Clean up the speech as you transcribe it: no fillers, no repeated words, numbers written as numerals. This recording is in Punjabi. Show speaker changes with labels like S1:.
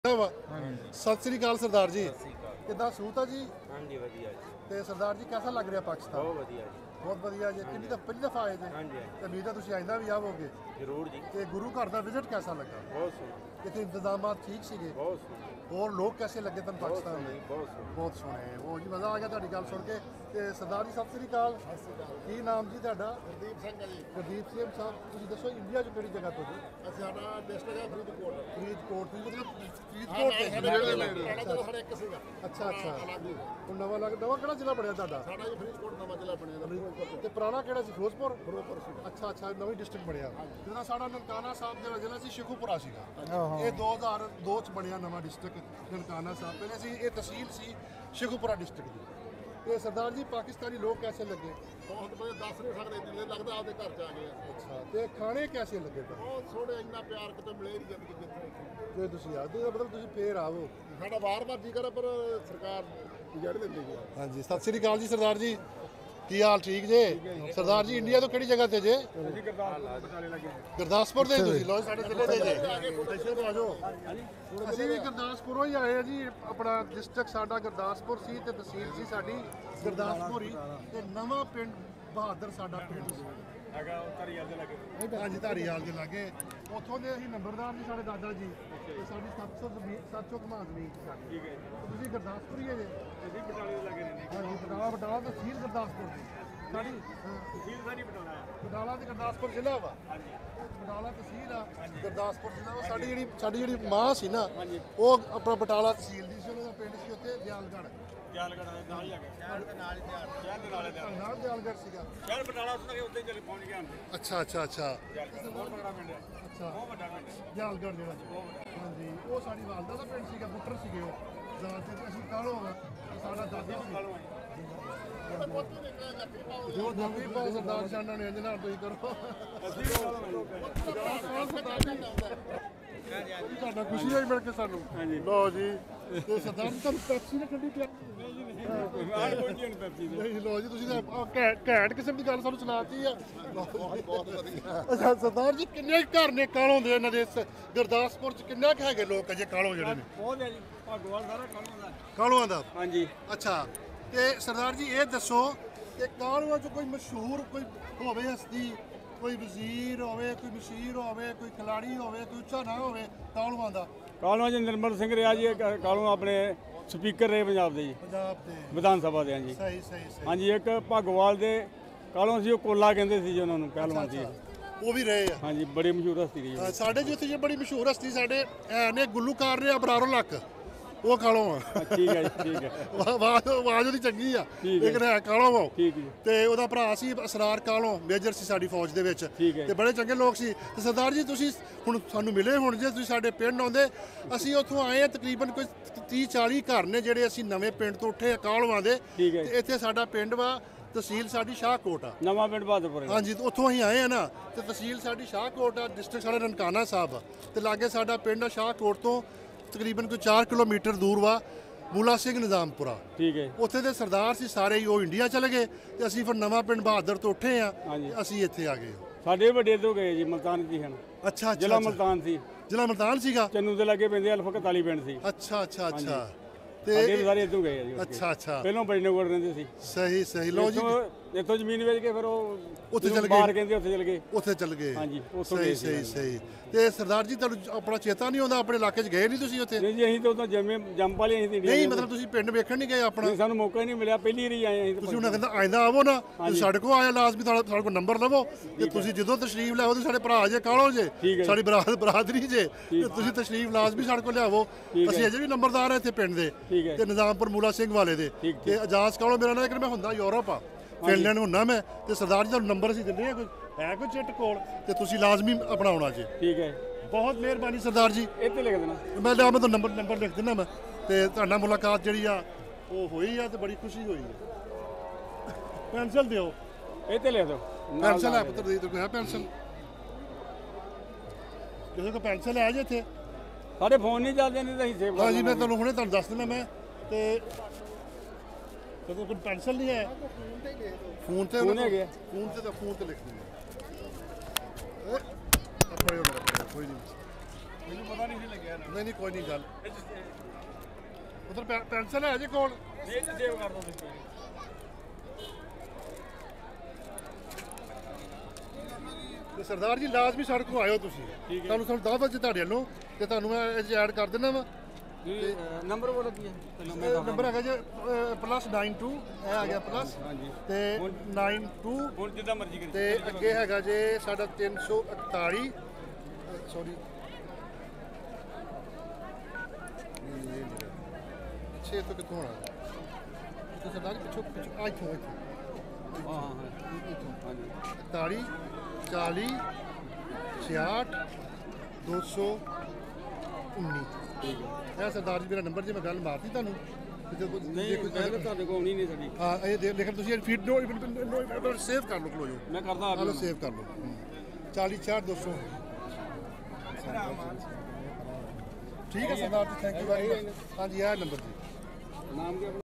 S1: सत श्री अकाल सरदार जी, कितना सूत है जी?
S2: हाँ जी वधिया जी।
S1: ते सरदार जी कैसा लग रहा पाकिस्तान?
S2: बहुत वधिया जी।
S1: बहुत वधिया जी। कितनी पहली दफा आए थे?
S2: हाँ जी
S1: ते उम्मीद है तुसीं आइंदा भी आवोगे।
S2: जरूर जी।
S1: ते गुरु घर का विजिट कैसा लगा?
S2: बहुत सोहना।
S1: इतने इंतजाम ठीक सीगे?
S2: बहुत सोहना।
S1: और लोग कैसे लगे तुम पाकिस्तान में?
S2: बहुत सोहना।
S1: बहुत सोहने। वो जी मज़ा आ गया तुहाडी गल सुन के। ते सरदार जी सत श्री अकाल। की नाम जी तुहाडा?
S3: गुरदीप सिंह जी।
S1: गुरदीप सिंह साहब, तुसीं दसो इंडिया च किहड़ी जगह तो जी?
S3: साडा डिस्ट्रिक्ट है फरीदकोट।
S1: फरीदकोट तो मतलब फरीदकोट
S3: ਸਾਡੇ ਕੋਲ ਹਰ ਇੱਕ ਸੀਗਾ।
S1: अच्छा अच्छा।
S3: ਅਲੱਗ ਹੀ।
S1: ਹੁਣ ਨਵਾਂ ਕਿਹੜਾ ਜ਼ਿਲ੍ਹਾ ਬਣਿਆ ਤੁਹਾਡਾ?
S3: ਸਾਡਾ ਜੀ ਫਰੀਦਕੋਟ ਨਵਾਂ ਜ਼ਿਲ੍ਹਾ ਬਣਿਆ
S1: ਤੇ ਪੁਰਾਣਾ ਕਿਹੜਾ ਸੀ? ਫਿਰੋਜ਼ਪੁਰ?
S3: ਫਿਰੋਜ਼ਪੁਰ ਸੀਗਾ।
S1: ਅੱਛਾ ਅੱਛਾ, ਨਵੀਂ ਡਿਸਟ੍ਰਿਕਟ ਬਣਿਆ। ਜਿਹੜਾ ਸਾਡਾ ਨਨਕਾਣਾ ਸਾਹਿਬ ਦਾ ਜ਼ਿਲ੍ਹਾ ਸੀ ਸ਼ੇਖੂਪੁਰਾ ਸੀਗਾ। ਇਹ 2002 ਚ ਬਣਿਆ ਨਵਾਂ ਡਿਸਟ੍ਰਿਕਟ ਨਨਕਾਣਾ ਸਾਹਿਬ। ਪਹਿਲੇ ਸੀ ਇਹ ਤਹਿਸੀਲ ਸੀ ਸ਼ੇਖੂਪੁਰਾ ਡਿਸਟ੍ਰਿਕਟ ਦੀ। ਤੇ ਸਰਦਾਰ ਜੀ ਪਾਕਿਸਤਾਨੀ ਲੋਕ ਕੈਸੇ ਲੱਗੇ?
S3: ਬਹੁਤ ਵਧੀਆ, ਦੱਸ ਨਹੀਂ ਸਕਦੇ, ਦਿਲੇ ਲੱਗਦਾ ਆਪਦੇ ਘਰ ਚ ਆ ਗਏ ਆ।
S1: ਅੱਛਾ, ਤੇ ਖਾਣੇ ਕੈਸੇ ਲੱਗੇ ਤੁਹਾਨੂੰ?
S3: ਬਹੁਤ ਸੋਹਣੇ, ਇੰਨਾ ਪਿਆਰ ਕਿਤੇ ਮਿਲੇ ਨਹੀਂ ਜ਼ਿੰਦਗੀ ਜਿੱਥੇ।
S1: ਜੇ ਤੁਸੀਂ ਆਦੇ ਤਾਂ ਮਤਲਬ ਤੁਸੀਂ ਫੇਰ ਆਵੋ।
S3: ਸਾਡਾ ਵਾਰ-ਵਾਰ ਜੀ ਕਰੇ ਪਰ ਸਰਕਾਰ ਜੜ ਦਿੰਦੀ ਹੈ।
S1: ਹਾਂਜੀ, ਸਤਿ ਸ੍ਰੀ ਅਕਾਲ ਜੀ ਸਰਦਾਰ ਜੀ, ਕੀ ਹਾਲ? ਠੀਕ ਜੇ ਸਰਦਾਰ ਜੀ? ਇੰਡੀਆ ਤੋਂ ਕਿਹੜੀ ਜਗ੍ਹਾ ਤੇ ਜੇ?
S3: ਅਸੀਂ ਗੁਰਦਾਸਪੁਰ ਲੱਗੇ।
S1: ਗੁਰਦਾਸਪੁਰ ਦੇ ਤੁਸੀਂ? ਲੋ ਸਾਡੇ ਜ਼ਿਲ੍ਹੇ ਦੇ ਜੇ। ਇੱਥੇ ਤੋਂ ਆਜੋ। ਅਸੀਂ ਵੀ ਗੁਰਦਾਸਪੁਰੋਂ ਹੀ ਆਏ ਆ ਜੀ। ਆਪਣਾ ਡਿਸਟ੍ਰਿਕਟ ਸਾਡਾ ਗੁਰਦਾਸਪੁਰ ਸੀ ਤੇ ਤਹਿਸੀਲ ਸੀ ਸਾਡੀ ਗੁਰਦਾਸਪੁਰ ਹੀ। ਤੇ ਨਵਾਂ ਪਿੰਡ ਬਹਾਦਰ ਸਾਡਾ ਪਿੰਡ ਸੀ। ਹਾਂਜੀ, ਧਾਰੀਵਾਲ ਦੇ ਲਾਗੇ। ਉੱਥੋਂ ਦੇ ਅਸੀਂ ਨੰਬਰਦਾਰ ਜੀ ਸਾਡੇ ਦਾਦਾ ਜੀ। ਤੇ ਸਾਡੀ 700 ਕਮਾ ਜ਼ਮੀਨ ਸੀ ਸਾਡੀ। ਠੀਕ ਹੈ। ਤੁਸੀਂ ਗੁਰਦਾਸਪੁਰ ਹੀ ਹੈ ਜੇ?
S2: ਅਸੀਂ ਬਟਾਲੇ ਦੇ ਲੱਗੇ ਰਹਿੰਦੇ।
S1: ਹਾਂਜੀ, ਬਟਾਲਾ ਤਹਿਸੀਲ ਗੁਰਦਾਸਪੁਰ ਦੀ ਸਾਡੀ।
S2: ਤਹਿਸੀਲ ਸਾਰੀ ਬਟਾਲਾ ਹੈ।
S1: ਬਟਾਲਾ ਤੇ ਗੁਰਦਾਸਪੁਰ ਜ਼ਿਲ੍ਹਾ ਵਾ।
S2: ਹਾਂਜੀ।
S1: ਬਟਾਲਾ ਤਹਿਸੀਲ ਆ, ਗੁਰਦਾਸਪੁਰ ਜ਼ਿਲ੍ਹਾ ਵਾ। ਸਾਡੀ ਜਿਹੜੀ ਮਾਂ ਸੀ ਨਾ, ਉਹ ਆਪਣਾ ਬਟਾਲਾ ਤਹਿਸੀਲ ਦੀ ਸੀ। ਉਹਨਾਂ ਦਾ ਪਿੰਡ ਸੀ ਉੱਥੇ ਦਿਆਲਗੜ੍ਹ।
S2: ਦਿਆਲਗੜ੍ਹ ਦੇ ਨਾਲ ਹੀ ਆ ਗਿਆ। ਸ਼ਹਿਰ ਦੇ ਨਾਲ ਹੀ ਸ਼ਹਿਰ ਦੇ ਨਾਲ ਹੀ
S1: ਨਾਲ ਦਿਆਲਗੜ੍ਹ ਸੀਗਾ।
S2: ਸ਼ਹਿਰ ਬਟਾਲਾ ਉੱਥੇ ਉੱਤੇ ਚਲੇ ਪਹੁੰਚ ਗਏ ਹੁੰਦੇ।
S1: ਅੱਛਾ ਅੱਛਾ ਅੱਛਾ
S2: ਬਹੁਤ ਬੜਾ ਪਿੰਡ ਹੈ।
S1: ਅੱਛਾ,
S2: ਬਹੁਤ ਵੱਡਾ ਪਿੰਡ ਹੈ।
S1: ਦਿਆਲਗੜ੍ਹ ਜਿਹੜਾ। ਹਾਂਜੀ, ਉਹ ਸਾਡੀ ਵਾਲਦਾ ਦਾ ਪਿੰਡ ਸੀਗਾ। ਪੁੱਤਰ ਸੀਗੇ ਉਹ ਦਾਲ ਤੇ ਅਸੀਂ ਕਾਲੋ ਸਾਡਾ ਦਾਦਾ ਸੀ। ਜੋ ਨਵੀਂ ਪਾਸ ਸਰਦਾਰ ਸ਼ਾਨਾਂ ਨੇ ਇੰਜ ਨਾਲ ਤੁਸੀਂ ਕਰੋ। ਤੁਹਾਡਾ ਖੁਸ਼ੀ ਹੋਈ ਮਿਲ ਕੇ ਸਾਨੂੰ। ਲਓ ਜੀ, ਤੇ ਸਰਦਾਰ ਜੀ ਤੁਹਾਨੂੰ ਪੈਪਸੀ ਨੇ ਠੰਡੀ ਪਿਆ? ਨਹੀਂ, ਲਓ ਜੀ, ਤੁਸੀਂ ਤਾਂ ਘੈਂਟ ਕਿਸਮ ਦੀ ਗੱਲ ਸਾਨੂੰ ਸੁਣਾਤੀ ਆ।
S3: ਬਹੁਤ ਵਧੀਆ।
S1: ਅੱਛਾ ਸਰਦਾਰ ਜੀ, ਕਿੰਨੇ ਘਰ ਨੇ ਕਾਲੋਂ ਦੇ ਇਹਨਾਂ ਦੇ ਗੁਰਦਾਸਪੁਰ ਚ? ਕਿੰਨੇ ਕੁ ਹੈਗੇ ਲੋਕ ਅਜੇ ਕਾਲੋਂ ਜਿਹੜੇ ਨੇ?
S2: ਬਹੁਤ ਹੈ ਜੀ। ਭਗਵਾਨ ਸਾਰਾ ਕਾਲੋਂ ਦਾ।
S1: ਕਾਲੋਆਂ ਦਾ?
S2: ਹਾਂਜੀ।
S1: ਅੱਛਾ, ਤੇ ਸਰਦਾਰ ਜੀ ਇਹ ਦੱਸੋ ਕਿ ਕਾਲੋਆਂ ਚ ਕੋਈ ਮਸ਼ਹੂਰ ਕੋਈ ਹੋਵੇ ਹਸਤੀ, ਕੋਈ ਵਜ਼ੀਰ ਹੋਵੇ, ਕੋਈ ਮਸ਼ੀਰ ਹੋਵੇ, ਕੋਈ ਖਿਲਾੜੀ ਹੋਵੇ, ਕੋਈ ਉੱਚਾ ਨਾ ਹੋਵੇ ਕਾਲੋਆਂ ਦਾ?
S4: ਕਾਲੋਂ ਜੀ ਨਿਰਮਲ ਸਿੰਘ ਰਿਹਾ ਜੀ। ਕਾਲੋਂ ਆਪਣੇ ਸਪੀਕਰ ਰਹੇ ਪੰਜਾਬ ਦੇ ਜੀ,
S1: ਪੰਜਾਬ ਦੇ
S4: ਵਿਧਾਨ ਸਭਾ ਦੇ। ਹਾਂਜੀ
S1: ਸਹੀ ਸਹੀ ਸਹੀ।
S4: ਹਾਂਜੀ। ਇੱਕ ਭਗਵਾਲ ਦੇ ਕਾਲੋਂ ਸੀ, ਉਹ ਕੋਲਾ ਕਹਿੰਦੇ ਸੀ ਜੀ ਉਹਨਾਂ ਨੂੰ, ਪਹਿਲਵਾਨ ਸੀ।
S1: ਉਹ ਵੀ ਰਹੇ ਆ?
S4: ਹਾਂਜੀ, ਬੜੀ ਮਸ਼ਹੂਰ ਹਸਤੀ ਰਹੀ।
S1: ਸਾਡੇ ਜੀ ਉੱਥੇ ਜੇ ਬੜੀ ਮਸ਼ਹੂਰ ਹਸਤੀ ਸਾਡੇ ਨੇ ਗੁੱਲੂਕਾਰ ਨੇ ਅਬਰਾਰੋ ਲੱਕ, ਉਹ ਕਾਲੋਂ ਆ।
S4: ਠੀਕ ਹੈ ਜੀ, ਠੀਕ ਹੈ।
S1: ਆਵਾਜ਼ ਉਹਦੀ ਚੰਗੀ ਆ,
S4: ਠੀਕ ਹੈ।
S1: ਲੇਕਿਨ ਹੈ ਕਾਲੋਂ ਉਹ।
S4: ਠੀਕ ਜੀ।
S1: ਤੇ ਉਹਦਾ ਭਰਾ ਸੀ ਅਸਰਾਰ ਕਾਲੋਂ, ਮੇਜਰ ਸੀ ਸਾਡੀ ਫੌਜ ਦੇ ਵਿੱਚ।
S4: ਠੀਕ ਹੈ।
S1: ਤੇ ਬੜੇ ਚੰਗੇ ਲੋਕ ਸੀ। ਤੇ ਸਰਦਾਰ ਜੀ ਤੁਸੀਂ ਹੁਣ ਸਾਨੂੰ ਮਿਲੇ, ਹੁਣ ਜੇ ਤੁਸੀਂ ਸਾਡੇ ਪਿੰਡ ਆਉਂਦੇ, ਅਸੀਂ ਉੱਥੋਂ ਆਏ ਆ, ਤਕਰੀਬਨ ਕੋਈ 30-40 ਘਰ ਨੇ ਜਿਹੜੇ ਅਸੀਂ ਨਵੇਂ ਪਿੰਡ ਤੋਂ ਉੱਠੇ ਆ ਕਾਲੋਂ ਦੇ।
S4: ਠੀਕ ਹੈ।
S1: ਤੇ ਇੱਥੇ ਸਾਡਾ ਪਿੰਡ ਵਾ, ਤਹਿਸੀਲ ਸਾਡੀ ਸ਼ਾਹਕੋਟ ਆ।
S4: ਨਵਾਂ ਪਿੰਡ ਬਹਾਦਰਪੁਰ।
S1: ਹਾਂਜੀ, ਉੱਥੋਂ ਅਸੀਂ ਆਏ ਆ ਨਾ। ਤੇ ਤਹਿਸੀਲ ਸਾਡੀ ਸ਼ਾਹਕੋਟ ਆ, ਡਿਸਟ੍ਰਿਕਟ ਸਾਡਾ ਨਨਕਾਣਾ ਸਾਹਿਬ ਆ। ਤੇ ਲਾਗੇ ਸਾਡਾ ਪਿੰਡ ਆ ਸ਼ਾਹਕੋਟ ਤੋਂ ਤਕਰੀਬਨ ਕੋਈ 4 ਕਿਲੋਮੀਟਰ ਦੂਰ ਵਾ, ਮੂਲਾ ਸਿੰਘ ਨਿਜ਼ਾਮਪੁਰਾ।
S4: ਠੀਕ ਹੈ।
S1: ਉੱਥੇ ਦੇ ਸਰਦਾਰ ਸੀ ਸਾਰੇ ਹੀ, ਉਹ ਇੰਡੀਆ ਚਲੇ ਗਏ ਤੇ ਅਸੀਂ ਫਿਰ ਨਵਾਂ ਪਿੰਡ ਬਹਾਦਰ ਤੋਂ ਉੱਠੇ ਆ।
S4: ਹਾਂਜੀ।
S1: ਅਸੀਂ ਇੱਥੇ ਆ ਗਏ।
S4: ਸਾਡੇ ਵੱਡੇ ਤੋਂ ਗਏ ਜੀ, ਮਲਤਾਨ ਜੀ ਹਨ।
S1: ਅੱਛਾ,
S4: ਜ਼ਿਲ੍ਹਾ ਮਲਤਾਨ ਸੀ।
S1: ਜ਼ਿਲ੍ਹਾ ਮਲਤਾਨ ਸੀਗਾ?
S4: ਚੰਨੂ ਦੇ ਲਾਗੇ ਪੈਂਦੇ ਅਲਫਾ 41 ਪਿੰਡ ਸੀ।
S1: ਅੱਛਾ ਅੱਛਾ ਅੱਛਾ।
S4: ਸਾਡੇ ਵੀ ਸਾਰੇ ਇੱਥੋਂ ਗਏ ਆ ਜੀ।
S1: ਅੱਛਾ ਅੱਛਾ,
S4: ਪਹਿਲਾਂ ਬੜੀਨਗਰ ਰਹਿੰਦੇ ਸੀ।
S1: ਸਹੀ ਸਹੀ। ਲਓ ਜੀ,
S4: ਇੱਥੋਂ ਜ਼ਮੀਨ ਵੇਚ ਕੇ ਫਿਰ ਉਹ
S1: ਉੱਥੇ ਚਲੇ ਗਏ।
S4: ਬਾਹਰ ਕਹਿੰਦੇ ਉੱਥੇ ਚਲੇ ਗਏ।
S1: ਉੱਥੇ ਚਲ ਗਏ।
S4: ਹਾਂਜੀ, ਉੱਥੋਂ
S1: ਸਹੀ
S4: ਗਏ ਸੀ।
S1: ਸਹੀ ਸਹੀ। ਤੇ ਸਰਦਾਰ ਜੀ ਤੁਹਾਨੂੰ ਆਪਣਾ ਚੇਤਾ ਨਹੀਂ ਆਉਂਦਾ? ਆਪਣੇ ਇਲਾਕੇ 'ਚ ਗਏ ਨਹੀਂ ਤੁਸੀਂ ਉੱਥੇ?
S4: ਨਹੀਂ ਜੀ, ਅਸੀਂ ਤਾਂ ਉਦੋਂ ਜੰਮ ਵਾਲੇ ਅਸੀਂ ਤੇ
S1: ਨਹੀਂ, ਮਤਲਬ ਤੁਸੀਂ ਪਿੰਡ ਵੇਖਣ ਨਹੀਂ ਗਏ ਆਪਣਾ?
S4: ਸਾਨੂੰ ਮੌਕਾ ਹੀ ਨਹੀਂ ਮਿਲਿਆ, ਪਹਿਲੀ ਵਾਰੀ ਆਏ ਅਸੀਂ।
S1: ਤੁਸੀਂ ਉਹਨਾਂ ਕਹਿੰਦਾ ਆਇੰਦਾ ਆਵੋ ਨਾ, ਤੁਸੀਂ ਸਾਡੇ ਕੋਲ ਆਇਆ ਲਾਜ਼ਮੀ, ਸਾਡੇ ਕੋਲ ਨੰਬਰ ਲਵੋ ਤੇ ਤੁਸੀਂ ਜਦੋਂ ਤਸ਼ਰੀਫ ਲਿਆਓ ਤੇ ਸਾਡੇ ਭਰਾ ਜੇ ਕਾਲੋਂ ਜੇ, ਸਾਡੀ ਬਰਾਦਰੀ ਜੇ, ਤੇ ਤੁਸੀਂ ਤਸ਼ਰੀਫ ਲਾਜ਼ਮੀ ਸਾਡੇ ਕੋਲ ਲਿਆਵੋ। ਅਸੀਂ ਅਜੇ ਵੀ ਨੰਬਰਦਾਰ ਆ ਇੱਥੇ ਪਿੰਡ ਦੇ, ਤੇ ਨਿਜ਼ਾਮਪੁਰ ਮੂਲਾ ਸਿੰਘ ਵਾਲੇ ਦੇ। ਤੇ ਇਜਾਜ਼ ਕਾਲੋਂ ਮੇਰਾ ਨਾਂ, ਲੇਕਿਨ ਮੈਂ ਹੁੰਦਾ ਯੂਰਪ ਆ, ਫਿਨਲੈਂਡ ਹੁੰਦਾ ਮੈਂ। ਤੇ ਸਰਦਾਰ ਜੀ ਤੁਹਾਨੂੰ ਨੰਬਰ ਅਸੀਂ ਦਿੰਦੇ ਆ, ਕੋਈ ਹੈ ਕੋਈ ਚਿੱਟ ਕੋਲ, ਤੇ ਤੁਸੀਂ ਲਾਜ਼ਮੀ ਆਪਣਾ ਆਉਣਾ ਜੀ।
S4: ਠੀਕ ਹੈ,
S1: ਬਹੁਤ ਮਿਹਰਬਾਨੀ ਸਰਦਾਰ ਜੀ।
S4: ਇੱਥੇ ਲਿਖ ਦੇਣਾ।
S1: ਮੈਂ ਤੁਹਾਨੂੰ ਨੰਬਰ ਲਿਖ ਦਿੰਦਾ ਮੈਂ। ਤੇ ਤੁਹਾਡਾ ਮੁਲਾਕਾਤ ਜਿਹੜੀ ਆ ਉਹ ਹੋਈ ਆ ਤੇ ਬੜੀ ਖੁਸ਼ੀ ਹੋਈ ਆ। ਪੈਨਸਲ ਦਿਓ।
S4: ਇੱਥੇ ਲਿਖ ਦਿਓ।
S1: ਪੈਨਸਲ ਹੈ ਪੁੱਤਰ, ਦੇ ਦਿਓ। ਹੈ ਪੈਨਸਲ? ਕਿਸੇ ਕੋਲ ਪੈਨਸਲ ਹੈ ਜੀ ਇੱਥੇ?
S4: ਸਾਡੇ ਫੋਨ ਨਹੀਂ ਚੱਲਦੇ, ਨਹੀਂ ਤਾਂ ਅਸੀਂ ਸੇਵ ਕਰ
S1: ਹਾਂਜੀ, ਮੈਂ ਤੁਹਾਨੂੰ ਦੱਸ ਦਿੰਦਾ ਮੈਂ। ਤੇ ਕਦੋਂ ਕੋਈ ਪੈਨਸਲ ਨਹੀਂ ਹੈ? ਫੋਨ ਤੇ
S4: ਹੈਗੇ।
S1: ਫੋਨ ਤੇ ਲਿਖ ਦਿੰਦਾ। ਕੋਈ ਨਹੀਂ।
S4: ਮੈਨੂੰ ਪਤਾ ਨਹੀਂ ਸੀ ਲੱਗਿਆ ਨਾ
S1: ਨਹੀਂ ਕੋਈ ਨਹੀਂ ਗੱਲ ਉਧਰ ਪੈਨਸਲ ਹੈ ਜੇ ਕੋਲ
S4: ਇਹ ਸੇਵ ਕਰ ਦੋ ਤੁਸੀਂ
S1: ਤੇ ਸਰਦਾਰ ਜੀ ਲਾਜ਼ਮੀ ਸਾਡੇ ਕੋਲ ਆਇਓ ਤੁਸੀਂ ਤੁਹਾਨੂੰ ਸਾਨੂੰ ਦਾਵਤ ਜੀ ਤੁਹਾਡੇ ਵੱਲੋਂ ਤੇ ਤੁਹਾਨੂੰ ਮੈਂ ਇਹ 'ਚ ਐਡ ਕਰ ਦਿੰਦਾ ਵਾ
S4: ਨੰਬਰ ਬੋਲੋ ਕੀ ਹੈ
S1: ਨੰਬਰ ਹੈਗਾ ਜੀ +92 ਇਹ ਆ ਗਿਆ ਪਲੱਸ ਤੇ 92
S4: ਹੁਣ ਜਿੱਦਾਂ ਮਰਜ਼ੀ ਕਰੀ
S1: ਤੇ ਅੱਗੇ ਹੈਗਾ ਜੇ ਸਾਡਾ 341 ਸੌਰੀ ਛੇ ਤੋਂ ਕਿੱਥੋਂ ਆਣਾ ਤੇ ਸਰਦਾਰ ਜੀ ਪਿੱਛੋਂ ਆ ਇੱਥੋਂ
S4: ਹਾਂ ਹਾਂ ਹਾਂਜੀ
S1: 41 40 66 219 ਇਹ ਸਰਦਾਰ ਜੀ ਮੇਰਾ ਨੰਬਰ ਜੇ ਮੈਂ ਗੱਲ ਮਾਰਤੀ ਤੁਹਾਨੂੰ
S4: ਨਹੀਂ ਮੈਂ ਤੁਹਾਡੇ ਕੋਲ ਆਉਣੀ ਨਹੀਂ ਸਾਡੀ
S1: ਹਾਂ ਇਹ ਲੇਕਿਨ ਤੁਸੀਂ ਫੀਡ ਨੋ ਸੇਵ ਕਰ ਲਓ ਕਲੋਜੋ
S4: ਮੈਂ ਕਰਦਾ
S1: ਹਲੋ ਸੇਵ ਕਰ ਲਓ 40 62 200 ਠੀਕ ਹੈ Sardar ji thank you very much ਹਾਂਜੀ ਇਹ ਨੰਬਰ ਜੀ
S4: ਨਾਮ ਕੀ